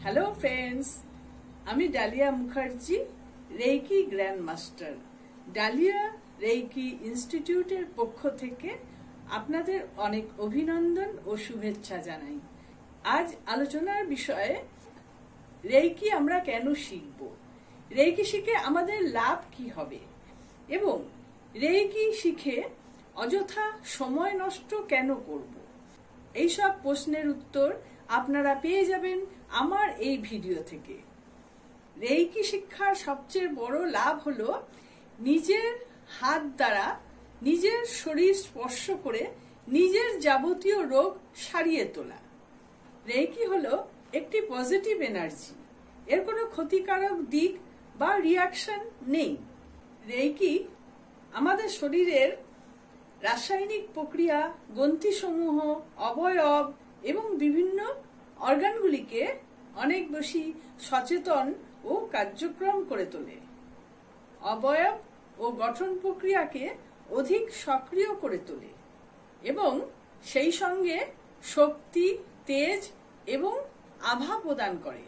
Hello friends, আমি Dalia Mukherjee, reiki grand master. Dalia reiki ইনস্টিটিউটের পক্ষ থেকে আপনাদের অনেক অভিনন্দন ও শুভেচ্ছা জানাই। আজ আলোচনার বিষয়ে রেইকি আমরা কেন শিখব, রেইকি শিখে আমাদের লাভ কি হবে এবং রেইকি শিখে অযথা সময় নষ্ট কেন করব, এইসব প্রশ্নের উত্তর আপনারা পেয়ে যাবেন আমার এই ভিডিও থেকে। রেইকি শিক্ষার সবচেয়ে বড় লাভ হলো নিজের হাত দ্বারা নিজের শরীর স্পর্শ করে নিজের যাবতীয় রোগ সারিয়ে তোলা। রেইকি হলো একটি পজিটিভ এনার্জি, এর কোনো ক্ষতিকারক দিক বা রিয়াকশন নেই। রেইকি আমাদের শরীরের রাসায়নিক প্রক্রিয়া, গ্রন্থিসমূহ, অবয়ব এবং বিভিন্ন অর্গানগুলিকে অনেক বেশি সচেতন ও কার্যক্রম করে তোলে। অবয়ব ও গঠন প্রক্রিয়াকে অধিক সক্রিয় করে তোলে এবং সেই সঙ্গে শক্তি, তেজ এবং আভা প্রদান করে।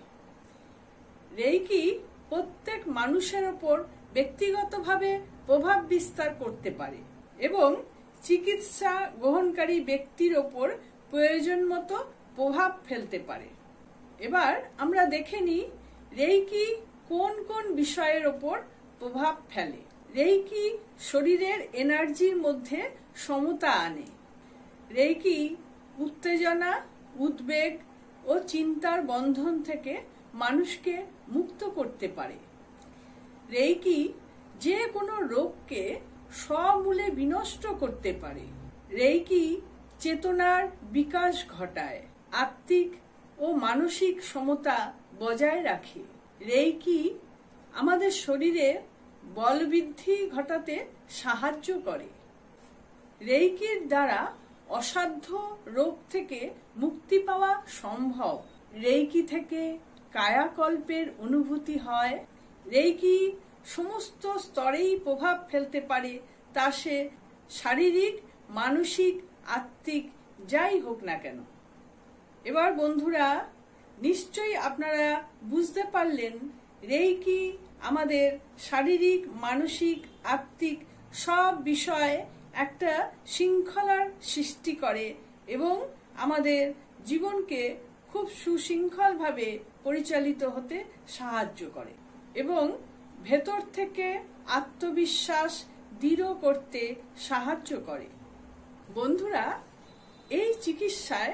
রেইকি প্রত্যেক মানুষের ওপর ব্যক্তিগতভাবে প্রভাব বিস্তার করতে পারে এবং চিকিৎসা গ্রহণকারী ব্যক্তির ওপর প্রয়োজন মতো প্রভাব ফেলতে পারে। এবার আমরা দেখে নিই রেইকি কোন কোন বিষয়ের ওপর প্রভাব ফেলে। রেইকি শরীরের এনার্জির মধ্যে সমতা আনে। রেইকি উত্তেজনা, উদ্বেগ ও চিন্তার বন্ধন থেকে মানুষকে মুক্ত করতে পারে। রেইকি যে কোনো রোগকে সমূলে বিনষ্ট করতে পারে। রেইকি চেতনার বিকাশ ঘটায়, আত্মিক ও মানসিক সমতা বজায় রাখে। রেইকি আমাদের শরীরে বলবৃদ্ধি ঘটাতে সাহায্য করে। রেইকির দ্বারা অসাধ্য রোগ থেকে মুক্তি পাওয়া সম্ভব। রেইকি থেকে কায়াকল্পের অনুভূতি হয়। রেইকি সমস্ত স্তরেই প্রভাব ফেলতে পারে, তা সে শারীরিক, মানসিক, আত্মিক যাই হোক না কেন। এবার বন্ধুরা, নিশ্চয়ই আপনারা বুঝতে পারলেন রেইকি আমাদের শারীরিক, মানসিক, আত্মিক সব বিষয়ে একটা শৃঙ্খলার সৃষ্টি করে এবং আমাদের জীবনকে খুব সুশৃঙ্খলভাবে পরিচালিত হতে সাহায্য করে এবং ভেতর থেকে আত্মবিশ্বাস দৃঢ় করতে সাহায্য করে। বন্ধুরা, এই চিকিৎসায়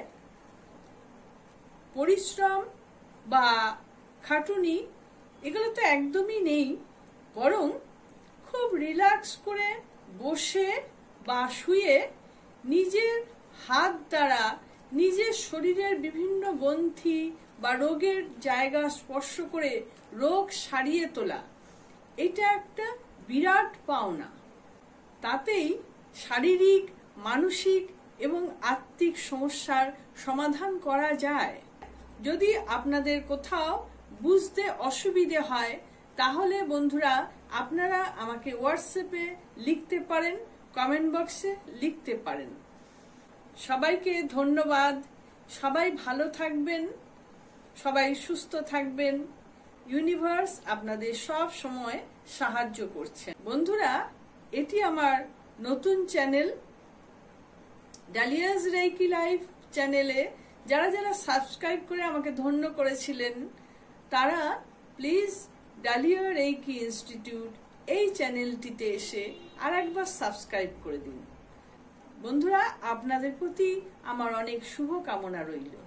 পরিশ্রম বা খাটুনি এগুলো তো একদমই নেই, বরং খুব রিল্যাক্স করে বসে বা শুয়ে নিজের হাত দ্বারা নিজের শরীরের বিভিন্ন গ্রন্থি বা রোগের জায়গা স্পর্শ করে রোগ সারিয়ে তোলা, এটা একটা বিরাট পাওনা। তাতেই শারীরিক, মানসিক এবং আত্মিক সমস্যার সমাধান করা যায়। যদি আপনাদের কোথাও বুঝতে অসুবিধে হয় তাহলে বন্ধুরা আপনারা আমাকে হোয়াটসঅ্যাপে লিখতে পারেন, কমেন্ট বক্সে লিখতে পারেন। সবাইকে ধন্যবাদ। সবাই ভালো থাকবেন, সবাই সুস্থ থাকবেন। ইউনিভার্স আপনাদের সব সময় সাহায্য করছে। বন্ধুরা, এটি আমার নতুন চ্যানেল ডালিয়াস রেইকি লাইফ চ্যানেলে যারা যারা সাবস্ক্রাইব করে আমাকে ধন্য করেছিলেন তারা প্লিজ ডালিয়া রেইকি ইনস্টিটিউট এই চ্যানেলটিতে এসে আরেকবার সাবস্ক্রাইব করে দিন। বন্ধুরা, আপনাদের প্রতি আমার অনেক শুভ কামনা রইল।